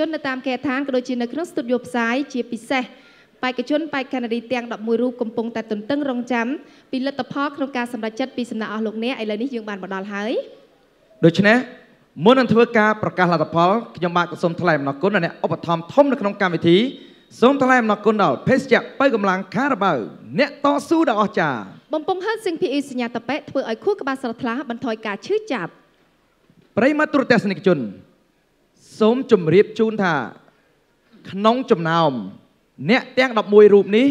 ជននៅតាមគេឋានក៏ដូចជានៅក្នុងស្ទូឌីយោផ្សាយជាពិសេសបេក្ខជនបេក្ខនារីទាំង11រូបកំពុងតែទន្ទឹងរង់ចាំពីលទ្ធផលក្នុងការសម្រេចចិត្តពីសំណាក់អស់លោកអ្នកឥឡូវនេះយើងបានមកដល់ហើយដូច្នេះមុននឹងធ្វើការប្រកាសលទ្ធផលខ្ញុំបាទក៏សូមថ្លែងអំណរគុណដល់អ្នកឧបត្ថម្ភធំនៅក្នុងកម្មវិធីសូមថ្លែងអំណរគុណដល់ភេសជ្ជៈបើកម្លាំងខារ៉ាបាវអ្នកតស៊ូដ៏អស្ចារ្យបំពង់ហឺតស៊ីង PE សញ្ញាតពេធ្វើឲ្យខួរក្បាលស្រស់ថ្លាបន្ថយការឈឺចាប់ប្រិយមិត្តទូរទស្សនិកជនសូមជម្រាបជូនថាក្នុងចំណោមអ្នកទាំង11រូបនេះ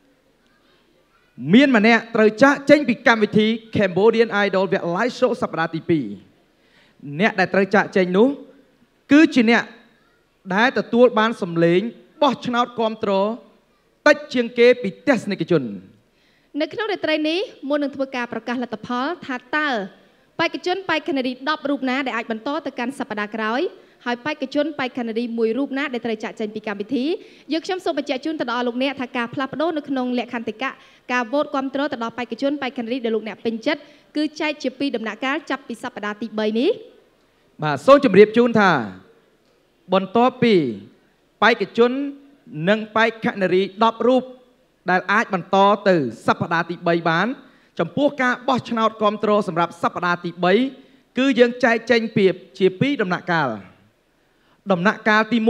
មានម្នាក់ត្រូវចាក់ចេញពីកម្មវិធី Cambodian Idol វគ្គ Live Show សប្តាហ៍ទី2អ្នកដែលត្រូវចាក់ចេញនោះគឺជាអ្នកដែលទទួលបានសម្លេងបោះឆ្នោតគាំទ្រតិចជាងគេពីទស្សនិកជននៅក្នុងរាត្រីនេះមុននឹងធ្វើការប្រកាសលទ្ធផលថាតើបេក្ខជនបេក្ខនារី10រូបណាដែលអាចបន្តទៅកាន់សប្តាហ៍ក្រោយហើយបេក្ខជនបេក្ខនារី1រូបណាដែលត្រូវចាក់ចេញពីកម្មវិធីយើងខ្ញុំសូមបញ្ជាក់ជូនទៅដល់លោកអ្នកថាការផ្លាស់ប្ដូរនៅក្នុងលក្ខន្តិកៈការវោតគាំទ្រទៅដល់បេក្ខជនបេក្ខនារីដែលលោកអ្នកពេញចិត្តគឺចែកជា2ដំណាក់កាលចាប់ពីសប្តាហ៍ទី3នេះបាទសូមជម្រាបជូនថាបន្ទាប់ពីបេក្ខជននិងបេក្ខនារី10រូបដែលអាចបន្តទៅសប្តាហ៍ទី3បានចំពោះការបោះឆ្នោតគាំទ្រសម្រាប់សប្តាហ៍ទី3គឺយើងចែកចេញពីជា2ដំណាក់កាលដំណាក់កាលទី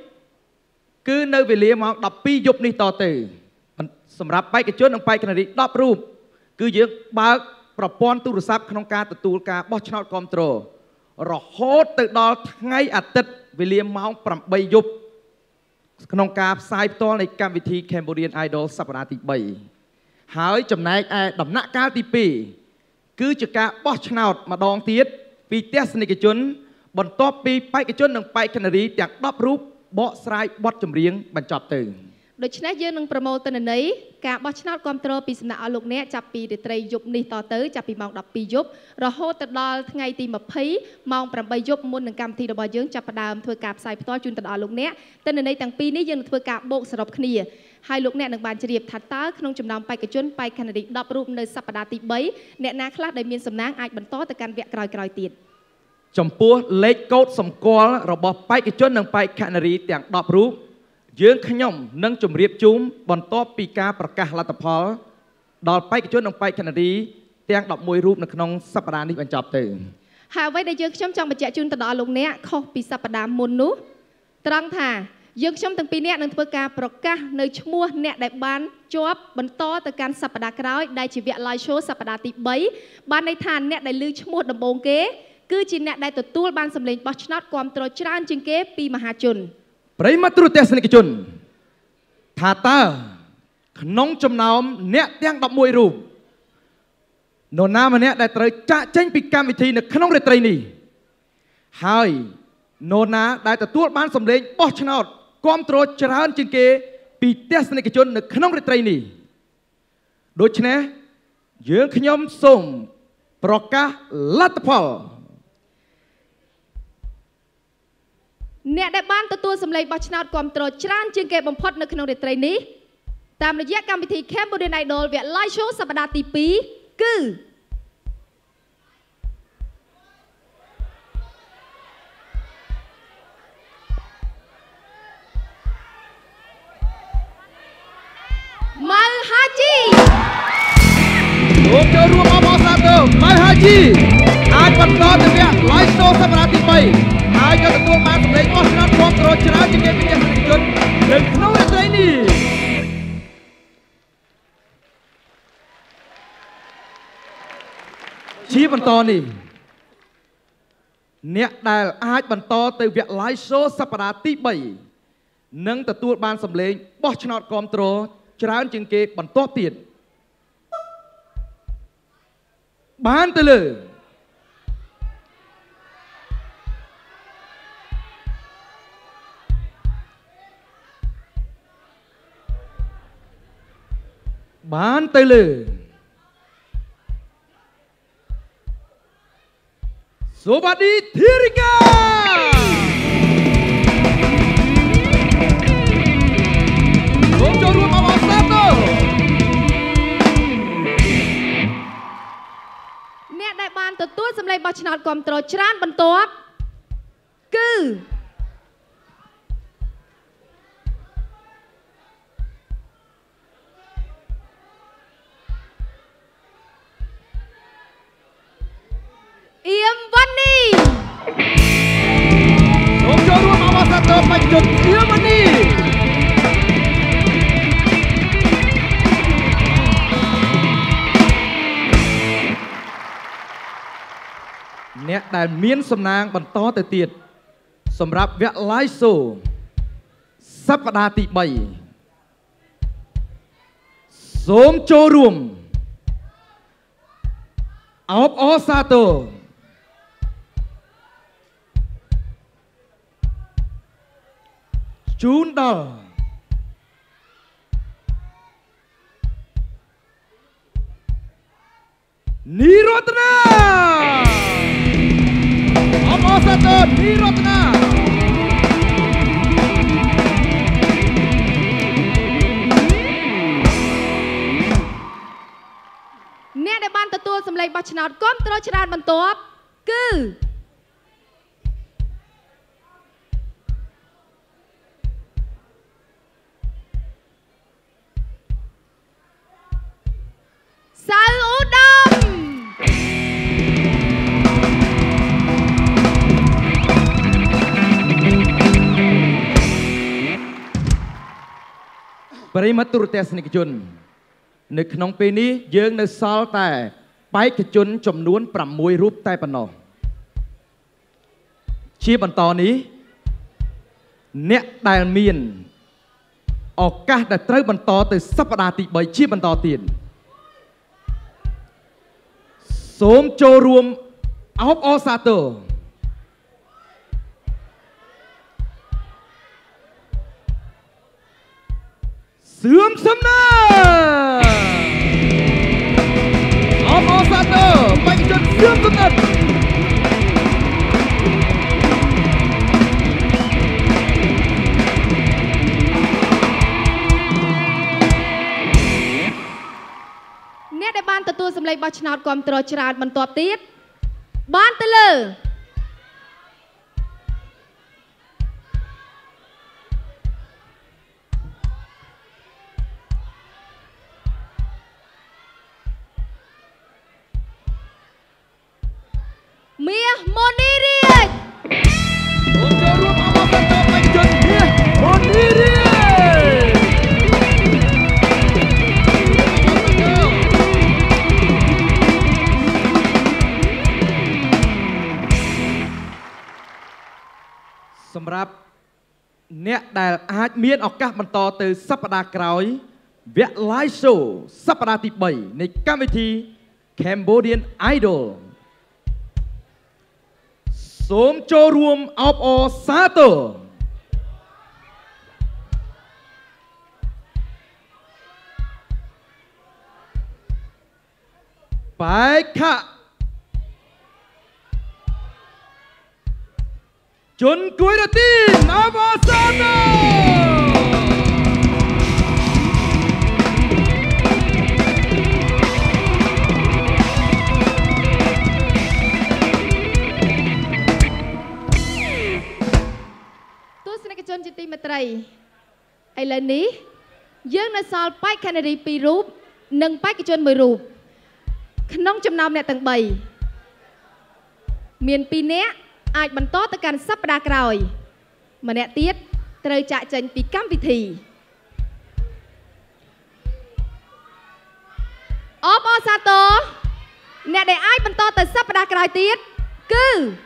1គឺនៅវេលាម៉ោង12យប់នេះតទៅសម្រាប់បេក្ខជននិងបេក្ខនារី10រូបគឺយើងបើកប្រព័ន្ធទូរស័ព្ទក្នុងការទទួលការបោះឆ្នោតគាំទ្ររហូតទៅដល់ថ្ងៃអាទិត្យវេលាម៉ោង8យប់ក្នុងការផ្សាយផ្ទាល់នៃកម្មវិធី Cambodian Idol សប្តាហ៍ទី3ហើយចំណែកឯដំណាក់កាលទី2គឺជាការបោះឆ្នោតម្ដងទៀតពីទស្សនិកជនបន្ទាប់ពីបេក្ខជននិងបេក្ខនារីទាំង10រូបបកស្រាយបទចម្រៀងបញ្ចប់ទៅដូច្នេះយើងនឹងប្រមូលទិន្នន័យការបោះឆ្នោតគាំទ្រពីសំណាក់អស់លោកអ្នកចាប់ពីរាត្រីយប់នេះតទៅចាប់ពីម៉ោង12យប់រហូតទៅដល់ថ្ងៃទី20ម៉ោង8យប់មុននឹងកម្មវិធីរបស់យើងចាប់ផ្ដើមធ្វើការផ្សាយផ្ទាល់ជូនទៅដល់លោកអ្នកទិន្នន័យទាំងពីរនេះយើងនឹងធ្វើការបូកសរុបគ្នាហើយលោកអ្នកនឹងបានជ្រាបថាតើក្នុងចំណោមបេក្ខជនបេក្ខនារី10រូបនៅសប្តាហ៍ទី3អ្នកណាខ្លះដែលមានសំណាងអាចបន្តទៅកាន់វគ្គក្រោយៗទៀតចំពោះលេខកូដសម្គាល់របស់បេក្ខជននិងបេក្ខនារីទាំង10រូបយើងខ្ញុំនឹងជម្រាបជូនបន្ទាប់ពីការប្រកាសលទ្ធផលដល់បេក្ខជននិងបេក្ខនារីទាំង11រូបនៅក្នុងសប្តាហ៍នេះបញ្ចប់ទៅហើយអ្វីដែលយើងខ្ញុំចង់បញ្ជាក់ជូនទៅដល់លោកអ្នកខុសពីសប្តាហ៍មុននោះត្រង់ថាយើងខ្ញុំទាំងពីរនាក់នឹងធ្វើការប្រកាសនៅឈ្មោះអ្នកដែលបានជាប់បន្តទៅកាន់សប្តាហ៍ក្រោយដែលជាវគ្គ Live Show សប្តាហ៍ទី3បានន័យថាអ្នកដែលឮឈ្មោះដំបូងគេគឺជាអ្នកដែលទទួលបានសម្លេងបោះឆ្នោតគាំទ្រច្រើនជាងគេពីមហាជនប្រិយមិត្តទូរទស្សនិកជនថាតើក្នុងចំណោមអ្នកទាំង11រូបនរណាម្នាក់ដែលត្រូវចាក់ចេញពីកម្មវិធីនៅក្នុងរាត្រីនេះហើយនរណាដែលទទួលបានសម្លេងបោះឆ្នោតគាំទ្រច្រើនជាងគេពីទស្សនិកជននៅក្នុងរាត្រីនេះដូច្នេះយើងខ្ញុំសូមប្រកាសលទ្ធផលអ្នកដែលបានទទួលសម្លេងបោះឆ្នោតគាំទ្រច្រើនជាងគេបំផុតនៅក្នុងរាត្រីនេះតាមរយៈកម្មវិធី Cambodian Idol វគ្គ Live Show សប្តាហ៍ទី2គឺម៉ៅហាជីលោកចូលរួមអបអរសាទរម៉ៅហាជីអាចបន្តទៅវគ្គ Live Show សប្តាហ៍ទី3ហើយក៏ទទួលបានសម្លេងបោះឆ្នោតគាំទ្រច្រើនជាងគេពីទស្សនិកជននៅក្នុងរាត្រីនេះជាបន្តនេះអ្នកដែលអាចបន្តទៅវគ្គ Live Show សប្តាហ៍ទី3នឹងទទួលបានសម្លេងបោះឆ្នោតគាំទ្រច្រើនជាងគេបន្តទៀតបានទៅលើបានទៅលើសូបាឌីធីរិកាសូមចូលរួមអបអរសាទរអ្នកដែលបានទទួលសម្លេងបោះឆ្នោតគាំទ្រច្រើនបន្ទាប់គឺដែលមានសំណាងបន្តទៅទៀតសម្រាប់វគ្គ Live Show សប្តាហ៍ទី3សូមចូលរួមអបអរសាទរជូនដល់នីរតនាអបអរសាទរនីរតនាអ្នកដែលបានទទួលសម្លេងបោះឆ្នោតគាំទ្រច្រើនបន្ទាប់គឺសៅឧត្តមប្រិយមិត្តទូរទស្សនិកជននៅក្នុងពេលនេះយើងនៅសល់តែបេក្ខជនចំនួន6រូបតែប៉ុណ្ណោះជាបន្តនេះអ្នកដែលមានឱកាសដែលត្រូវបន្តទៅសប្តាហ៍ទី3ជាបន្តទៀតសូមចូលរួមអបអរសាទរសឿមសំណាអបអរសាទរបេក្ខជនសឿមសំណាអ្នកដែលបានទទួលសម្លេងបោះឆ្នោតគាំទ្រច្រើនបន្ទាប់ទៀតបានទៅលើមាសមនីរាជសូមចូលរួមអបអរសាទរបេក្ខជនមាសមនីរាជសម្រាប់អ្នកដែលអាចមានឱកាសបន្តទៅសប្តាហ៍ក្រោយវគ្គ Live Show សប្តាហ៍ទី3នៃកម្មវិធី Cambodian Idol សូមចូលរួមអបអរសាទរបេក្ខជនគួយរទីនអបអរសាទរជនជាទីមេត្រីឥឡូវនេះយើងនៅសល់បេក្ខនារី2រូបនិងបេក្ខជន1រូបក្នុងចំណោមអ្នកទាំង3មាន2នាក់អាចបន្តទៅកាន់សប្តាហ៍ក្រោយម្នាក់ទៀតត្រូវចាក់ចេញពីកម្មវិធីអបអរសាទរអ្នកដែលអាចបន្តទៅសប្តាហ៍ក្រោយទៀតគឺ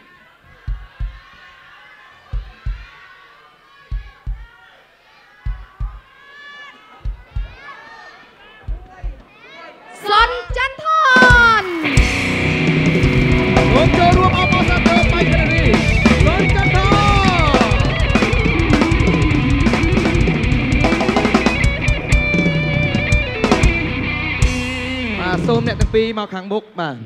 សុនចន្ទថនសូមចូលរួមអបអរសាទរបេក្ខនារីសុនចន្ទថនបាទសូមអ្នកទាំងពីរមកខាងមុខបាទ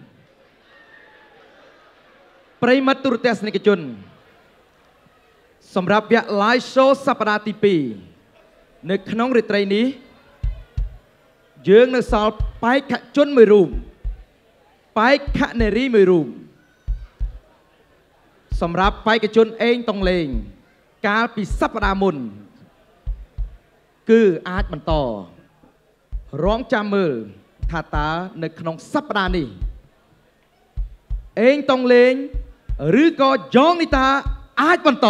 ប្រិយមិត្តទូរទស្សនិកជនសម្រាប់វគ្គ Live Show សប្តាហ៍ទី2នៅក្នុងរាត្រីនេះយើងនៅសល់បេក្ខជន1រូបបេក្ខនារី1រូបសម្រាប់បេក្ខជនអេងតុងលេងកាលពីសប្តាហ៍មុនគឺអាចបន្តរងចាំមើលថាតើនៅក្នុងសប្តាហ៍នេះអេងតុងលេងឬក៏យ៉ងនីតាអាចបន្ត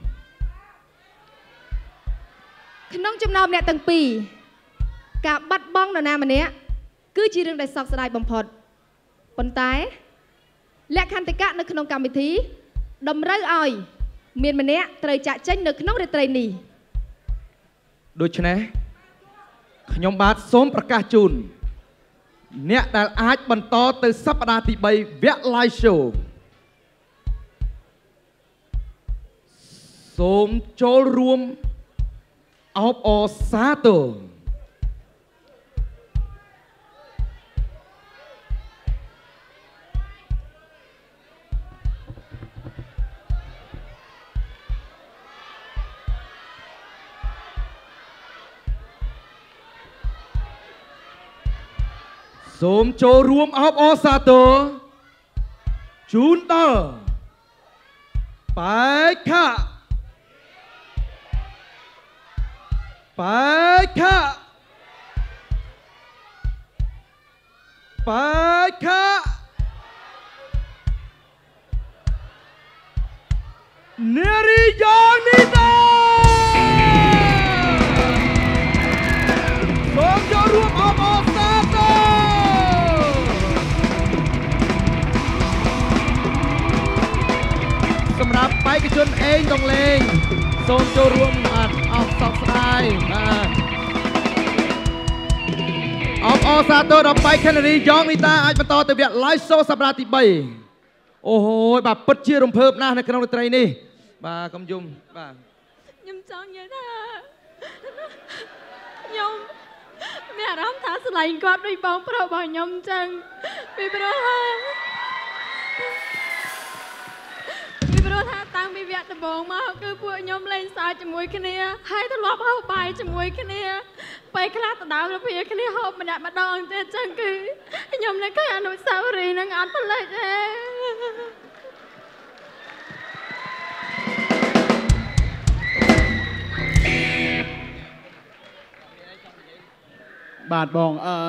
ក្នុងចំណោមអ្នកទាំងពីរការបាត់បង់នរណាម្នាក់គឺជារឿងដែលសោកស្ដាយបំផុតប៉ុន្តែលក្ខន្តិកៈនៅក្នុងកម្មវិធីតម្រូវឲ្យមានម្នាក់ត្រូវចាក់ចេញនៅក្នុងរាត្រីនេះដូច្នេះខ្ញុំបាទសូមប្រកាសជូនអ្នកដែលអាចបន្តទៅសប្តាហ៍ទី3វគ្គ live show សូមចូលរួមអបអរសាទរសូមចូលរួមអបអរសាទរជូនដល់បែកខាបែកខាបែកខានារីយ៉ងនីតាសូមចូលរួមអបអរសាទរសម្រាប់បេក្ខជនអេងដងលេងសូមចូលរួមអបសោកស្ដាយបាទអបអរសាទរដល់បេក្ខនារីយ៉ងនីតាអាចបន្តទៅវគ្គ live show សប្តាហ៍ទី3អូហូយបាទពិតជារំភើបណាស់នៅក្នុងរាត្រីនេះបាទកុំយំបាទខ្ញុំចង់និយាយថាខ្ញុំមានអារម្មណ៍ថាស្រឡាញ់គាត់ដូចបងប្រុសរបស់ខ្ញុំអញ្ចឹងពីព្រោះថាតាំងពីវគ្គដំបូងមកគឺពួកខ្ញុំលេងសើចជាមួយគ្នាហើយទម្លាប់ហូបបាយជាមួយគ្នាពេលខ្លះទៅដើមទៅវាគ្នាហូបម្នាក់ម្ដងទេអញ្ចឹងគឺខ្ញុំនៅឃើញអនុស្សាវរីយ៍នឹងអត់ភ្លេចទេបាទបង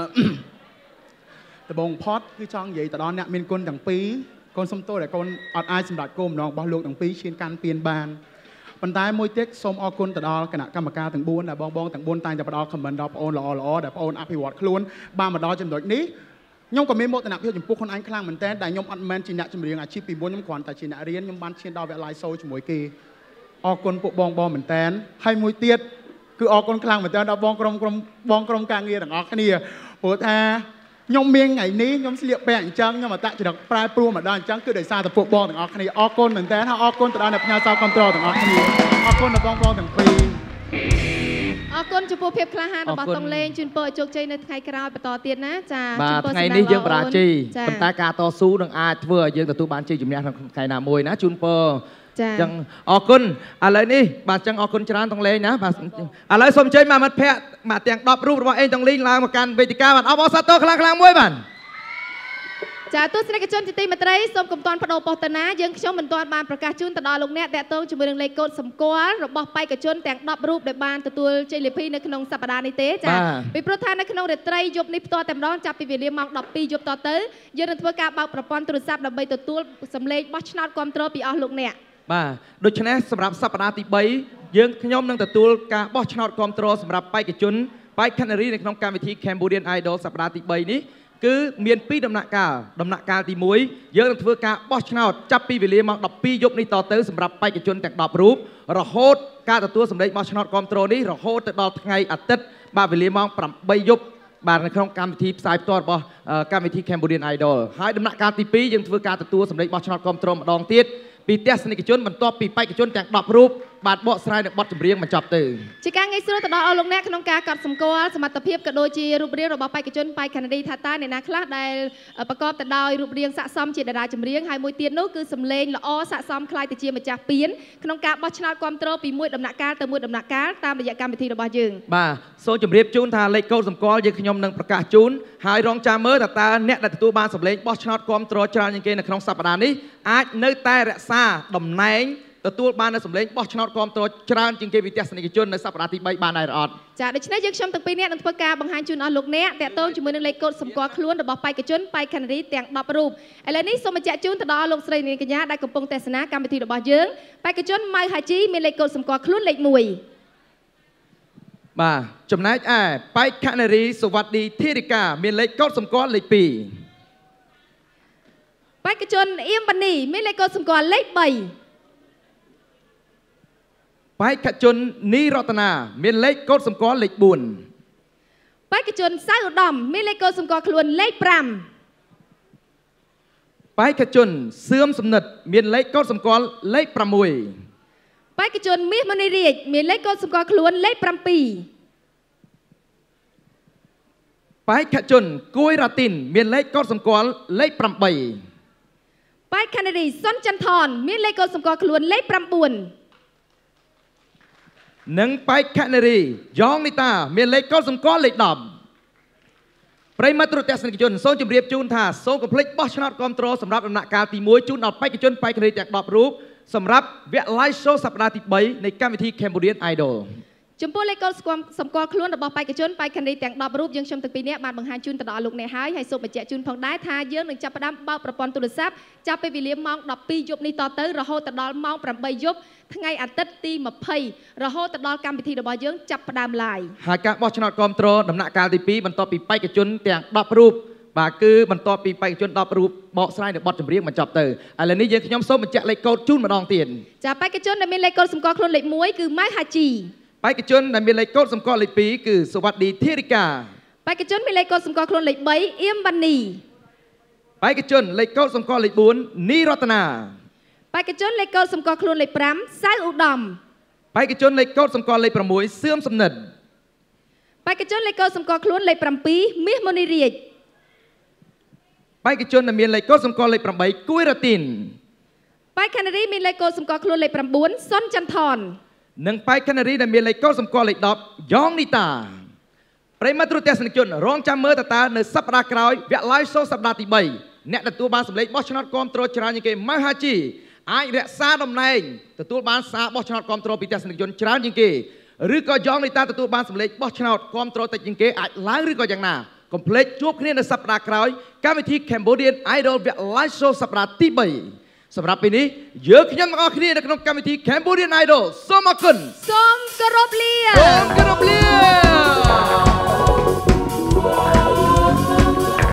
ដំបងផតគឺចង់និយាយទៅដល់អ្នកមានគុណទាំងពីរកូនសុំទោសដែលកូនអត់អាចសម្រេចគោលបំណងរបស់លោកទាំងពីរឈានកាន់ពៀនបានប៉ុន្តែមួយទៀតសូមអរគុណទៅដល់គណៈកម្មការទាំង4ដែលបងទាំង4តែងតែផ្ដល់ comment ដល់បងអូនល្អដែលបងអូនអភិវឌ្ឍខ្លួនបានមកដល់ចំណុចនេះខ្ញុំក៏មានមោទនភាពចំពោះខ្លួនឯងខ្លាំងមែនទែនដែលខ្ញុំអត់មែនជាអ្នកចម្រៀងអាជីពពីមុនខ្ញុំគ្រាន់តែជាអ្នករៀនខ្ញុំបានឈានដល់វគ្គ live show ជាមួយគេអរគុណពួកបងមែនទែនហើយមួយទៀតគឺអរគុណខ្លាំងមែនទែនដល់បងក្រុមការងារទាំងអស់គ្នាព្រោះថាខ្ញុំមានថ្ងៃនេះខ្ញុំស្លៀកពាក់អញ្ចឹងខ្ញុំអតចរិតប្រែប្រួលមកដល់អញ្ចឹងគឺដោយសារតែពួកបងទាំងអស់គ្នាអរគុណមែនតើហើយអរគុណទៅដល់អ្នកផ្ញើសារគ្រប់គ្រងទាំងអស់គ្នាអរគុណដល់បងទាំងពីរអរគុណចំពោះភាពក្លាហានរបស់តុងលេងជូនពរឲ្យជោគជ័យនៅថ្ងៃក្រោយបន្តទៀតណាចាជូនពរថ្ងៃនេះយើងបរាជ័យប៉ុន្តែការតស៊ូនឹងអាចធ្វើឲ្យយើងទទួលបានជ័យជំនះក្នុងថ្ងៃណាមួយណាជូនពរចឹងអរគុណឥឡូវនេះបាទចឹងអរគុណច្រើនតុងលេងណាបាទឥឡូវសូមអញ្ជើញមកមិត្តភ័ក្តិបាទទាំង10រូបរបស់អេងតុងលេងឡើងមកកាន់វេទិកាបាទអបអរសាទរខ្លាំងមួយបាទចាទស្សនិកជនជាទីមេត្រីសូមកំតាន់បដូរប៉ុស្តិ៍ណាយើងខ្ញុំមិនទាន់បានប្រកាសជូនទៅដល់លោកអ្នកតាក់ទងជាមួយនឹងលេខកូដសម្គាល់របស់បេក្ខជនទាំង10រូបដែលបានទទួលជ័យលាភីនៅក្នុងសប្តាហ៍នេះទេចាពីព្រោះថានៅក្នុងរាត្រីយប់នេះផ្ទាល់តែម្ដងចាប់ពីវេលាម៉ោង12យប់តទៅយើងនឹងធ្វើការបើកប្រព័ន្ធទូរស័ព្ទដើម្បីទទួលសម្លេងបោះឆ្នោតគាំទ្រពីអស់លោកអ្នកបាទដូច្នេះសម្រាប់សប្តាហ៍ទី3យើងខ្ញុំនឹងទទួលការបោះឆ្នោតគាំទ្រសម្រាប់បេក្ខជនបេក្ខនារីនៅក្នុងកម្មវិធី Cambodian Idol សប្តាហ៍ទី3នេះគឺមាន2ដំណាក់កាលទី1យើងនឹងធ្វើការបោះឆ្នោតចាប់ពីវេលាម៉ោង12យប់នេះតទៅសម្រាប់បេក្ខជនទាំង10រូបរហូតការទទួលសម្លេងបោះឆ្នោតគាំទ្រនេះរហូតទៅដល់ថ្ងៃអាទិត្យបាទវេលាម៉ោង8យប់បាទនៅក្នុងកម្មវិធីផ្សាយផ្ទាល់របស់កម្មវិធី Cambodian Idol ហើយដំណាក់កាលទី2យើងធ្វើការទទួលសម្លេងបោះឆ្នោតគាំទ្រម្ដងទៀតពីទស្សនិកជនបន្ទាប់ពីបេក្ខជនទាំង10រូបបាទបកស្រាយនៅបទចម្រៀងបញ្ចប់ទៅជាការងាយស្រួលទៅដល់អស់លោកអ្នកក្នុងការកត់សម្គាល់សមត្ថភាពក៏ដូចជារូបរាងរបស់បេក្ខជនបេក្ខនារីថាតើអ្នកណាខ្លះដែលប្រកបទៅដោយរូបរាងស័ក្តិសមជាតារាចម្រៀងហើយមួយទៀតនោះគឺសម្លេងល្អស័ក្តិសមខ្លាយទៅជាម្ចាស់ពានក្នុងការបោះឆ្នោតគាំទ្រពីមួយដំណាក់កាលទៅមួយដំណាក់កាលតាមរយៈកម្មវិធីរបស់យើងបាទសូមជម្រាបជូនថាលេខកូដសម្គាល់យើងខ្ញុំនឹងប្រកាសជូនហើយរងចាំមើលតើអ្នកដែលទទួលបានសម្លេងបោះឆ្នោតគាំទ្រច្រើនជាងគេនៅក្នុងសប្តាហ៍នេះអាចនៅតែរក្សាតំណែងទទួលបាននៅសម្លេងបោះឆ្នោតគាំទ្រច្រើនជាងគេវិទស្សនិកជននៅសប្តាហ៍ទី3បានដែរអត់ចាដូច្នេះយើងខ្ញុំទាំងពីរនាក់នឹងធ្វើការបង្ហាញជូនអស់លោកអ្នកតាក់ទងជាមួយនឹងលេខកូដសម្គាល់ខ្លួនរបស់បេក្ខជនបេក្ខនារីទាំង10រូបឥឡូវនេះសូមបញ្ជាក់ជូនទៅដល់លោកស្រីនាងកញ្ញាដែលកំពុងទស្សនាកម្មវិធីរបស់យើងបេក្ខជនម៉ៅហាជីមានលេខកូដសម្គាល់ខ្លួនលេខ1បាទចំណែកឯបេក្ខនារីសុវត្ថីធីរិកាមានលេខកូដសម្គាល់លេខ2 បេក្ខជនអៀមបានីមានលេខកូដសម្គាល់លេខ3 បេក្ខជននីរតនាមានលេខកូដសម្គាល់លេខ4 បេក្ខជនសៅឧត្តមមានលេខកូដសម្គាល់ខ្លួនលេខ5 បេក្ខជនសឿមសំណិតមានលេខកូដសម្គាល់លេខ6 បេក្ខជនមាសមនីរាជមានលេខកូដសម្គាល់ខ្លួនលេខ7 បេក្ខជនគួយរ៉ាទីនមានលេខកូដសម្គាល់លេខ8 បេក្ខនារីសុនចន្ទថនមានលេខកូដសម្គាល់ខ្លួនលេខ9 និងបេក្ខនារីយ៉ងនីតាមានលេខកូដសម្គាល់លេខ10ប្រិមត្តទស្សនិកជនសូមជម្រាបជូនថាសូមកុំភ្លេចបោះឆ្នោតគាំទ្រសម្រាប់ដំណាក់កាលទី1ជូនដល់បេក្ខជនបេក្ខនារីទាំង10រូបសម្រាប់វគ្គ live show សប្តាហ៍ទី3នៃកម្មវិធី Cambodian Idol ចំពោះលេខកូដសម្គាល់ខ្លួនរបស់បេក្ខជនបេក្ខនារីទាំង10រូបយើងខ្ញុំទាំងពីរនាក់បានបង្ហាញជូនទៅដល់លោកអ្នកហើយសូមបញ្ជាក់ជូនផងដែរថាយើងនឹងចាប់ផ្ដើមបើកប្រព័ន្ធទូរស័ព្ទចាប់ពីវេលាម៉ោង12យប់នេះតទៅរហូតដល់ម៉ោង8យប់ថ្ងៃអាទិត្យទី20រហូតដល់កម្មវិធីរបស់យើងចាប់ផ្ដើម live ហើយការបោះឆ្នោតគាំទ្រដំណាក់កាលទី2បន្ទាប់ពីបេក្ខជនទាំង10រូបបាទគឺបន្ទាប់ពីបេក្ខជន10រូបបកស្រាយនៅបទចម្រៀងបញ្ចប់ទៅឥឡូវនេះយើងខ្ញុំសូមបញ្ជាក់លេខកូដជូនម្ដងទៀតចាបេក្ខជនដែលមានលេខកូដសម្គាល់ខ្លួនលេខ1គឺម៉ៅហាជីបេក្ខជនដែលមានលេខកូដសម្គាល់លេខ2គឺសុវត្ថិធីរិកាបេក្ខជនមានលេខកូដសម្គាល់ខ្លួនលេខ3អៀមបានីបេក្ខជនលេខកូដសម្គាល់លេខ4នីរតនាបេក្ខជនលេខកូដសម្គាល់ខ្លួនលេខ5សៅឧត្តមបេក្ខជនលេខកូដសម្គាល់លេខ6សឿមសំណិតបេក្ខជនលេខកូដសម្គាល់ខ្លួនលេខ7មាសមនីរាជបេក្ខជនដែលមានលេខកូដសម្គាល់លេខ8គួយរ៉ាទីនបេក្ខនារីមានលេខកូដសម្គាល់ខ្លួនលេខ9សុនចន្ទថននិងបេក្ខនារីដែលមានលេខកូដសម្គាល់លេខ10យ៉ងនីតាប្រិមត្តទស្សនិកជនរងចាំមើលតើនៅសប្តាហ៍ក្រោយវគ្គ live show សប្តាហ៍ទី3អ្នកទទួលបានសម្លេងបោះឆ្នោតគាំទ្រច្រើនជាងគេម៉ៅហាជីអាចរក្សាតំណែងទទួលបានសារបោះឆ្នោតគាំទ្រពីទស្សនិកជនច្រើនជាងគេឬក៏យ៉ងនីតាទទួលបានសម្លេងបោះឆ្នោតគាំទ្រតិចជាងគេអាចឡើងឬក៏យ៉ាងណាកុំភ្លេចជួបគ្នានៅសប្តាហ៍ក្រោយកម្មវិធី Cambodian Idol វគ្គ live show សប្តាហ៍ទី3សម្រាប់ពេលនេះយើងខ្ញុំទាំងអស់គ្នានៅក្នុងកម្មវិធី Cambodian Idol សូមអរគុណសូមគោរពលាសូមគោរពលា